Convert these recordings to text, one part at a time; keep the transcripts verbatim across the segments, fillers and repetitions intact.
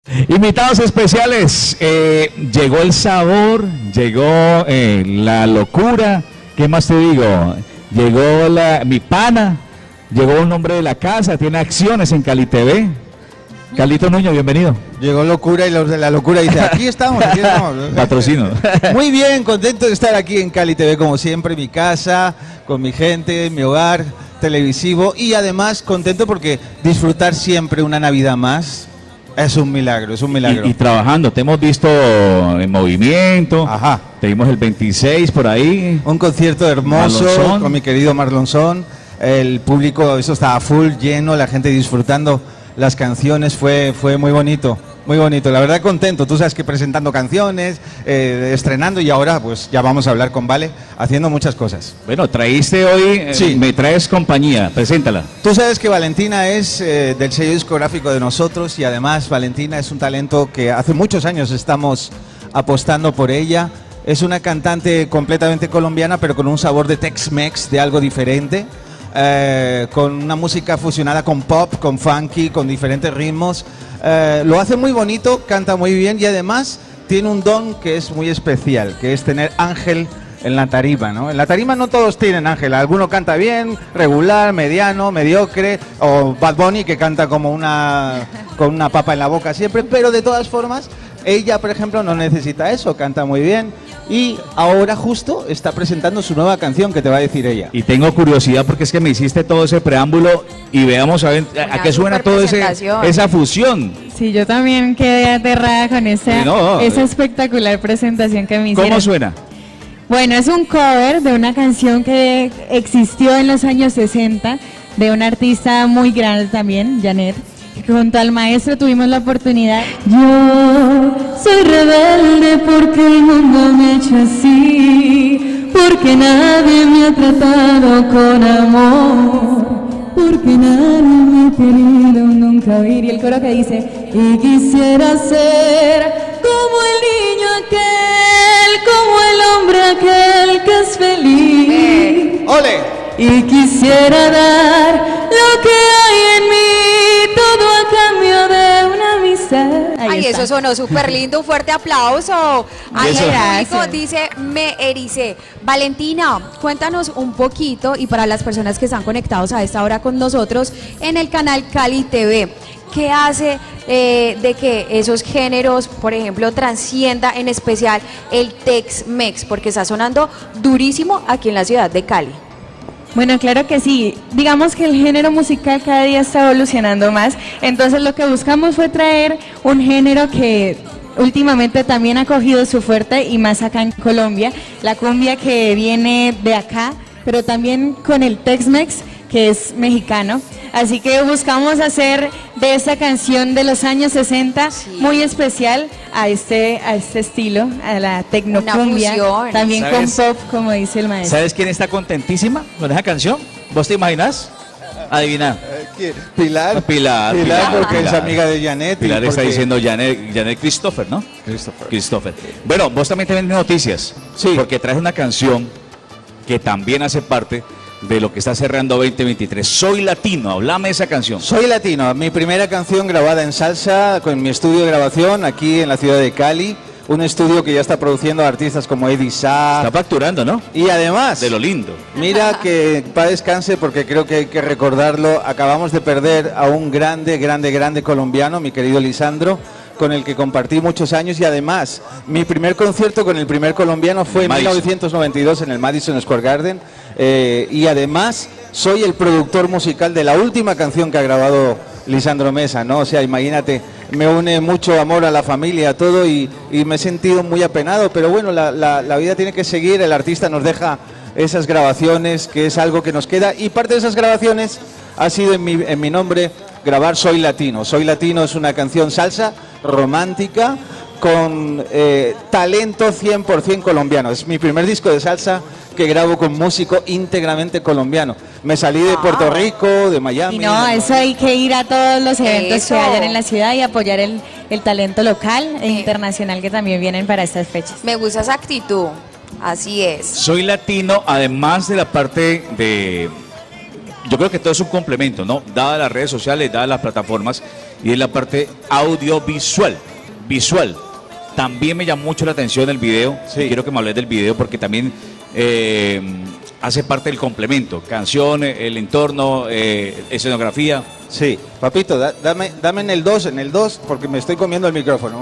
Invitados especiales, eh, llegó el sabor, llegó eh, la locura, ¿qué más te digo? Llegó la, mi pana, llegó un hombre de la casa, tiene acciones en Cali T V. Carlito Nuño, bienvenido. Llegó locura y los de la locura dicen, aquí estamos, aquí estamos. Patrocino. Muy bien, contento de estar aquí en Cali T V como siempre, mi casa, con mi gente, mi hogar televisivo y además contento porque disfrutar siempre una Navidad más es un milagro, es un milagro. Y, y trabajando, te hemos visto en movimiento. Ajá. Te vimos el veintiséis por ahí. Un concierto hermoso Marlon con mi querido Marlon Son. El público, eso estaba full, lleno, la gente disfrutando las canciones, fue, fue muy bonito, muy bonito. La verdad contento, tú sabes que presentando canciones, eh, estrenando y ahora pues ya vamos a hablar con Vale, haciendo muchas cosas. Bueno, traíste hoy, eh, Sí. me traes compañía, preséntala. Tú sabes que Valentina es eh, del sello discográfico de nosotros y además Valentina es un talento que hace muchos años estamos apostando por ella. Es una cantante completamente colombiana pero con un sabor de Tex-Mex, de algo diferente. Eh, con una música fusionada con pop, con funky, con diferentes ritmos. Eh, lo hace muy bonito, canta muy bien y además tiene un don que es muy especial, que es tener ángel en la tarima, ¿no? En la tarima no todos tienen ángel, alguno canta bien, regular, mediano, mediocre, o Bad Bunny que canta como una con una papa en la boca siempre, pero de todas formas ella, por ejemplo, no necesita eso, canta muy bien y ahora justo está presentando su nueva canción que te va a decir ella. Y tengo curiosidad porque es que me hiciste todo ese preámbulo y veamos a ver a, a qué suena todo ese esa fusión. Sí, yo también quedé aterrada con esa, No, esa espectacular presentación que me hicieron. ¿Cómo suena? Bueno, es un cover de una canción que existió en los años sesenta de una artista muy grande también, Janet. Junto al maestro tuvimos la oportunidad. Yo soy rebelde porque el mundo me ha hecho así, porque nadie me ha tratado con amor, porque nadie me ha querido nunca oír. Y el coro que dice, y quisiera ser como el niño aquel, como el hombre aquel que es feliz. Eh, ¡Ole! Y quisiera dar lo que hay en mí, todo a cambio de una amistad. Ahí Ay, está. Eso sonó súper lindo, un fuerte aplauso. Ahí Eso. el público Gracias. dice, me ericé. Valentina, cuéntanos un poquito, y para las personas que están conectados a esta hora con nosotros, en el canal Cali T V, ¿qué hace eh, de que esos géneros, por ejemplo, trascienda en especial el Tex-Mex? Porque está sonando durísimo aquí en la ciudad de Cali. Bueno, claro que sí. Digamos que el género musical cada día está evolucionando más. Entonces lo que buscamos fue traer un género que últimamente también ha cogido su fuerte y más acá en Colombia. La cumbia que viene de acá, pero también con el Tex-Mex, que es mexicano. Así que buscamos hacer de esta canción de los años sesenta sí. muy especial a este, a este estilo, a la tecnocumbia, también con pop, como dice el maestro. ¿Sabes quién está contentísima con esa canción? ¿Vos te imaginas? Adivina. ¿Quién? Pilar. Pilar. Pilar, Pilar porque Pilar. es amiga de Janet. Pilar porque... está diciendo Janet, Janet Christopher, ¿no? Christopher. Christopher. Bueno, vos también tenés noticias. Sí. Porque traes una canción que también hace parte de lo que está cerrando veinte veintitrés. Soy Latino, hablame de esa canción. Soy Latino, mi primera canción grabada en salsa con mi estudio de grabación aquí en la ciudad de Cali. Un estudio que ya está produciendo artistas como Eddie Sa. Está facturando, ¿no? Y además, de lo lindo. Mira que para descanse, porque creo que hay que recordarlo. Acabamos de perder a un grande, grande, grande colombiano, mi querido Lisandro, con el que compartí muchos años y además mi primer concierto con el primer colombiano fue en Madison. mil novecientos noventa y dos en el Madison Square Garden eh, y además soy el productor musical de la última canción que ha grabado Lisandro Mesa, ¿no? O sea, imagínate, me une mucho amor a la familia, a todo y, y me he sentido muy apenado, pero bueno, la, la, la vida tiene que seguir, el artista nos deja esas grabaciones, que es algo que nos queda y parte de esas grabaciones ha sido en mi, en mi nombre grabar Soy Latino. Soy Latino es una canción salsa romántica con eh, talento cien por ciento colombiano. Es mi primer disco de salsa que grabo con músico íntegramente colombiano. Me salí de Puerto Rico, de Miami. Y no, eso hay que ir a todos los eventos Eso. que hayan en la ciudad y apoyar el, el talento local e internacional que también vienen para estas fechas. Me gusta esa actitud, así es. Soy Latino, además de la parte de... Yo creo que todo es un complemento, ¿no? Dadas las redes sociales, dadas las plataformas, y es la parte audiovisual, visual. También me llamó mucho la atención el video, sí. Quiero que me hables del video porque también eh, hace parte del complemento, canción, el entorno, eh, escenografía. Sí, papito, da, dame, dame en el dos, en el dos, porque me estoy comiendo el micrófono.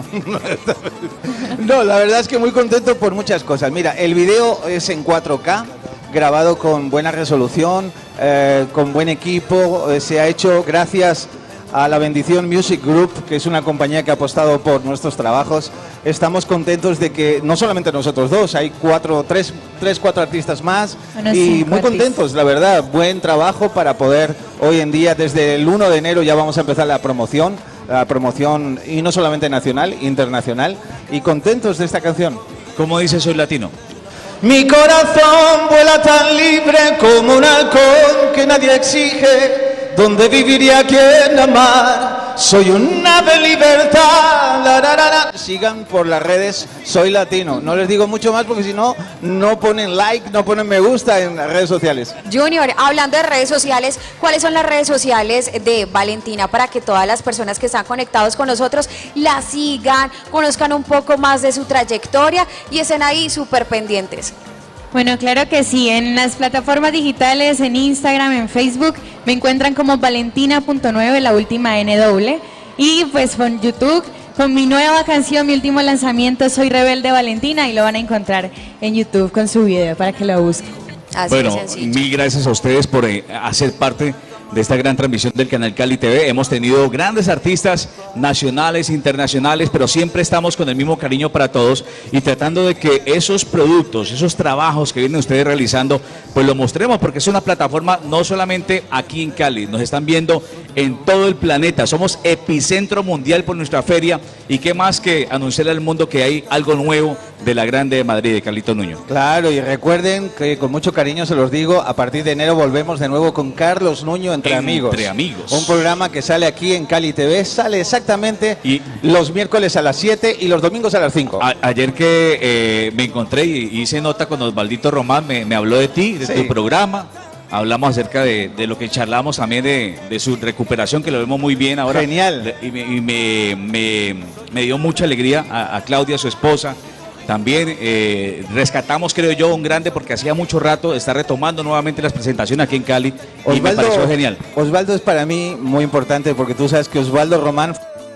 No, la verdad es que muy contento por muchas cosas. Mira, el video es en cuatro K, grabado con buena resolución, eh, con buen equipo, eh, se ha hecho gracias a la Bendición Music Group, que es una compañía que ha apostado por nuestros trabajos. Estamos contentos de que no solamente nosotros dos, hay cuatro, tres, tres, cuatro artistas más bueno, y muy contentos, la verdad. Buen trabajo para poder hoy en día, desde el uno de enero ya vamos a empezar la promoción, la promoción y no solamente nacional, internacional, y contentos de esta canción. ¿Cómo dice Soy Latino? Mi corazón vuela tan libre como un halcón que nadie exige. ¿Dónde viviría quien amar? Soy un ave libertad. La, la, la, la. Sigan por las redes Soy Latino. No les digo mucho más porque si no, no ponen like, no ponen me gusta en las redes sociales. Junior, hablando de redes sociales, ¿cuáles son las redes sociales de Valentina para que todas las personas que están conectados con nosotros la sigan, conozcan un poco más de su trayectoria y estén ahí súper pendientes? Bueno, claro que sí, en las plataformas digitales, en Instagram, en Facebook, me encuentran como valentina punto nueve, la última N doble, y pues con YouTube, con mi nueva canción, mi último lanzamiento, Soy Rebelde Valentina, y lo van a encontrar en YouTube con su video para que lo busquen. Así bueno, mil gracias a ustedes por eh, hacer parte de esta gran transmisión del canal Cali T V. Hemos tenido grandes artistas nacionales, internacionales, pero siempre estamos con el mismo cariño para todos y tratando de que esos productos, esos trabajos que vienen ustedes realizando, pues lo mostremos, porque es una plataforma no solamente aquí en Cali, nos están viendo en todo el planeta, somos epicentro mundial por nuestra feria, y qué más que anunciarle al mundo que hay algo nuevo de la Grande de Madrid, de Carlito Nuño. Claro, y recuerden que con mucho cariño se los digo, a partir de enero volvemos de nuevo con Carlos Nuño Entre, Entre Amigos. Entre Amigos. Un programa que sale aquí en Cali T V, sale exactamente y los miércoles a las siete y los domingos a las cinco. A, ayer que eh, me encontré y hice nota con Osvaldito Román, me, me habló de ti, de sí. tu programa. Hablamos acerca de, de lo que charlamos también de, de su recuperación, que lo vemos muy bien ahora. Genial. Y me, y me, me, me dio mucha alegría a, a Claudia, su esposa. También eh, rescatamos, creo yo, un grande porque hacía mucho rato, está retomando nuevamente las presentaciones aquí en Cali. Osvaldo, y me pareció genial. Osvaldo es para mí muy importante porque tú sabes que Osvaldo Román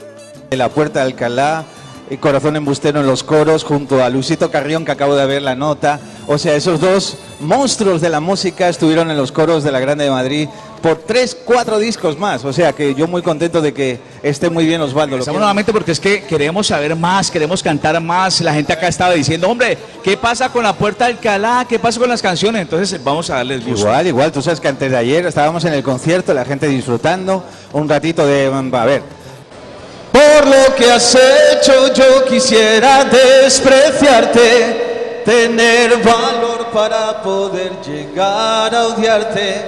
de La Puerta de Alcalá, Corazón Embustero en los coros, junto a Luisito Carrión, que acabo de ver la nota. O sea, esos dos monstruos de la música estuvieron en los coros de la Grande de Madrid por tres, cuatro discos más. O sea, que yo muy contento de que esté muy bien Osvaldo. Estamos nuevamente porque es que queremos saber más, queremos cantar más. La gente acá estaba diciendo, hombre, ¿qué pasa con La Puerta de Alcalá? ¿Qué pasa con las canciones? Entonces vamos a darles gusto. Igual, igual. Tú sabes que antes de ayer estábamos en el concierto, la gente disfrutando un ratito de... A ver... Por lo que has hecho yo quisiera despreciarte, tener valor para poder llegar a odiarte,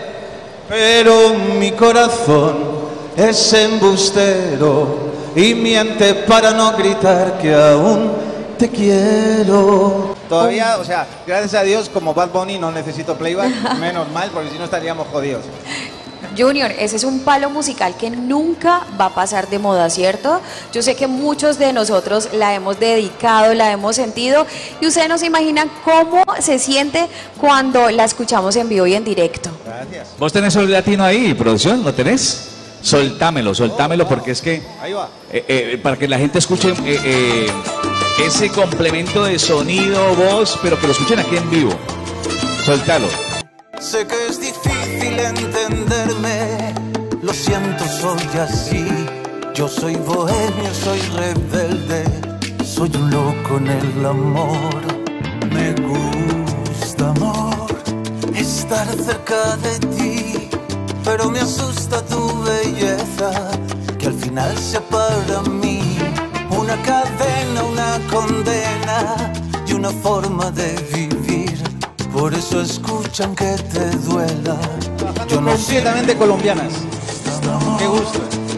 pero mi corazón es embustero y miente para no gritar que aún te quiero. Todavía, o sea, gracias a Dios como Bad Bunny no necesito playback, menos mal, porque si no estaríamos jodidos. Junior, ese es un palo musical que nunca va a pasar de moda, ¿cierto? Yo sé que muchos de nosotros la hemos dedicado, la hemos sentido, y ustedes no se imaginan cómo se siente cuando la escuchamos en vivo y en directo. Gracias. ¿Vos tenés Soy Latino ahí, producción? ¿Lo tenés? Soltámelo, soltámelo, porque es que ahí va. Eh, eh, para que la gente escuche eh, eh, ese complemento de sonido, voz, pero que lo escuchen aquí en vivo. Soltalo. Sé que es difícil entenderme, lo siento, soy así. Yo soy bohemio, soy rebelde, soy un loco en el amor. Me gusta, amor, estar cerca de ti, pero me asusta tu belleza, que al final sea para mí una cadena, una condena y una forma de vivir. Por eso escuchan que te duela. Yo no completamente colombianas. Qué gusto.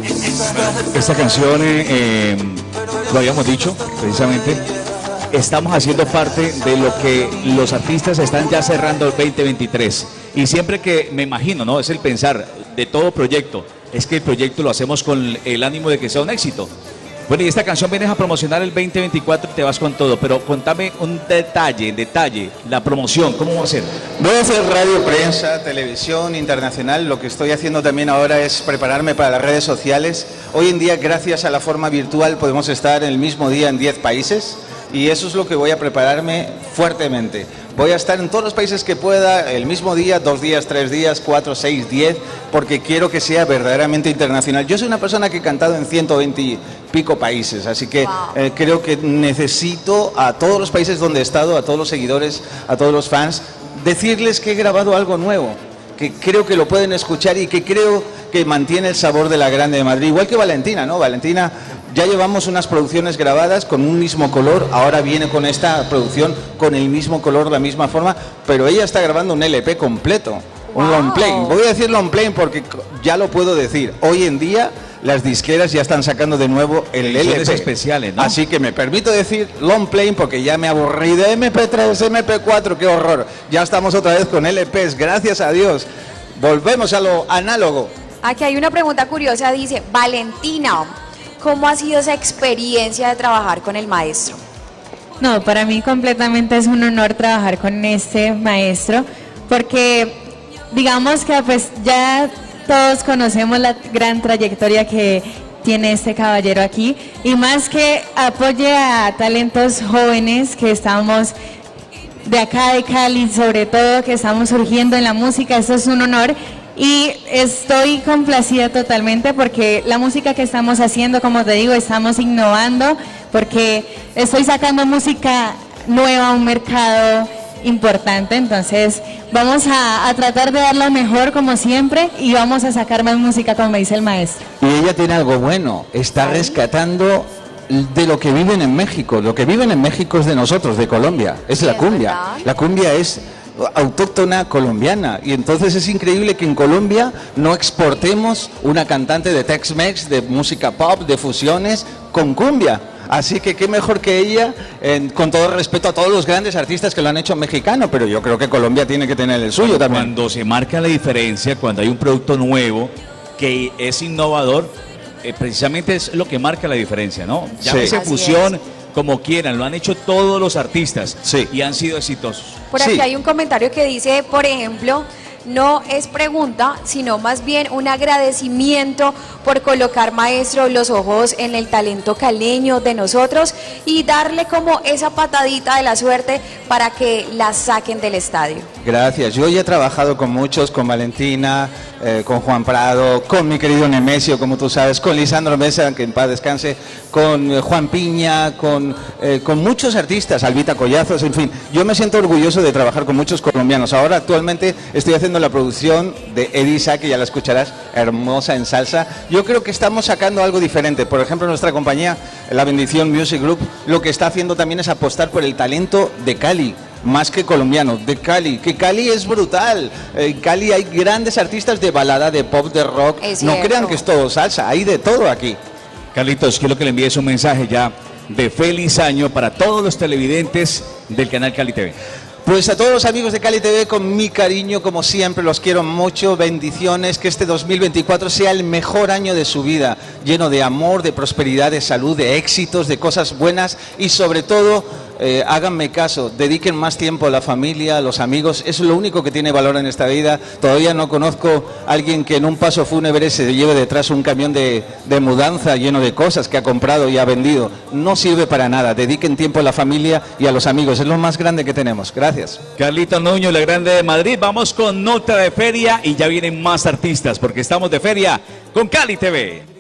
Esta canción, eh, eh, lo habíamos dicho, precisamente, estamos haciendo parte de lo que los artistas están ya cerrando el veinte veintitrés. Y siempre que me imagino, ¿no? Es el pensar de todo proyecto. es que el proyecto lo hacemos con el ánimo de que sea un éxito. Bueno, y esta canción vienes a promocionar el veinte veinticuatro y te vas con todo, pero contame un detalle, detalle, la promoción, ¿cómo va a ser? Voy a hacer radio, prensa, televisión, internacional. Lo que estoy haciendo también ahora es prepararme para las redes sociales. Hoy en día, gracias a la forma virtual, podemos estar el mismo día en diez países y eso es lo que voy a prepararme fuertemente. Voy a estar en todos los países que pueda, el mismo día, dos días, tres días, cuatro, seis, diez, porque quiero que sea verdaderamente internacional. Yo soy una persona que he cantado en ciento veinte y pico países, así que wow. eh, creo que necesito a todos los países donde he estado, a todos los seguidores, a todos los fans, decirles que he grabado algo nuevo, que creo que lo pueden escuchar y que creo que mantiene el sabor de la Grande de Madrid, igual que Valentina, ¿no? Valentina, ya llevamos unas producciones grabadas con un mismo color, ahora viene con esta producción con el mismo color, la misma forma, pero ella está grabando un L P completo, un wow. long play. Voy a decir long play porque ya lo puedo decir, hoy en día las disqueras ya están sacando de nuevo el L P especiales, ¿no? Así que me permito decir long play porque ya me aburrí de M P tres, M P cuatro, qué horror. Ya estamos otra vez con L Ps, gracias a Dios. Volvemos a lo análogo. Aquí hay una pregunta curiosa, dice, Valentina, ¿cómo ha sido esa experiencia de trabajar con el maestro? No, para mí completamente es un honor trabajar con este maestro, porque digamos que pues ya todos conocemos la gran trayectoria que tiene este caballero aquí, y más que apoye a talentos jóvenes que estamos de acá de Cali, sobre todo que estamos surgiendo en la música, eso es un honor. Y estoy complacida totalmente porque la música que estamos haciendo, como te digo, estamos innovando porque estoy sacando música nueva a un mercado importante, entonces vamos a, a tratar de dar lo mejor como siempre y vamos a sacar más música como dice el maestro. Y ella tiene algo bueno, está rescatando de lo que viven en México, lo que viven en México es de nosotros, de Colombia, es la cumbia, la cumbia es autóctona colombiana y entonces es increíble que en Colombia no exportemos una cantante de Tex-Mex, de música pop, de fusiones con cumbia. Así que qué mejor que ella, eh, con todo respeto a todos los grandes artistas que lo han hecho mexicano, pero yo creo que Colombia tiene que tener el suyo también. Cuando se marca la diferencia, cuando hay un producto nuevo que es innovador, eh, precisamente es lo que marca la diferencia, ¿no? Llámese Sí. fusión, como quieran, lo han hecho todos los artistas sí. y han sido exitosos. Por aquí sí. hay un comentario que dice, por ejemplo, no es pregunta, sino más bien un agradecimiento por colocar, maestro, los ojos en el talento caleño de nosotros y darle como esa patadita de la suerte para que la saquen del estadio. Gracias, yo ya he trabajado con muchos, con Valentina, eh, con Juan Prado, con mi querido Nemesio, como tú sabes, con Lisandro Mesa, que en paz descanse, con eh, Juan Piña, con, eh, con muchos artistas, Albita Collazos, en fin. Yo me siento orgulloso de trabajar con muchos colombianos. Ahora actualmente estoy haciendo la producción de Edisa, que ya la escucharás, hermosa en salsa. Yo creo que estamos sacando algo diferente. Por ejemplo, nuestra compañía, La Bendición Music Group, lo que está haciendo también es apostar por el talento de Cali, más que colombiano, de Cali, que Cali es brutal. En Cali hay grandes artistas de balada, de pop, de rock. No crean que es todo salsa, hay de todo aquí. Carlitos, quiero que le envíes un mensaje ya de feliz año para todos los televidentes del canal Cali T V. Pues a todos los amigos de Cali T V, con mi cariño, como siempre, los quiero mucho, bendiciones, que este dos mil veinticuatro sea el mejor año de su vida, lleno de amor, de prosperidad, de salud, de éxitos, de cosas buenas y sobre todo, eh, háganme caso, dediquen más tiempo a la familia, a los amigos, es lo único que tiene valor en esta vida. Todavía no conozco a alguien que en un paso fúnebre se lleve detrás un camión de, de mudanza lleno de cosas que ha comprado y ha vendido. No sirve para nada, dediquen tiempo a la familia y a los amigos, es lo más grande que tenemos. Gracias. Carlitos Nuño, la Grande de Madrid. Vamos con nota de feria y ya vienen más artistas porque estamos de feria con Cali T V.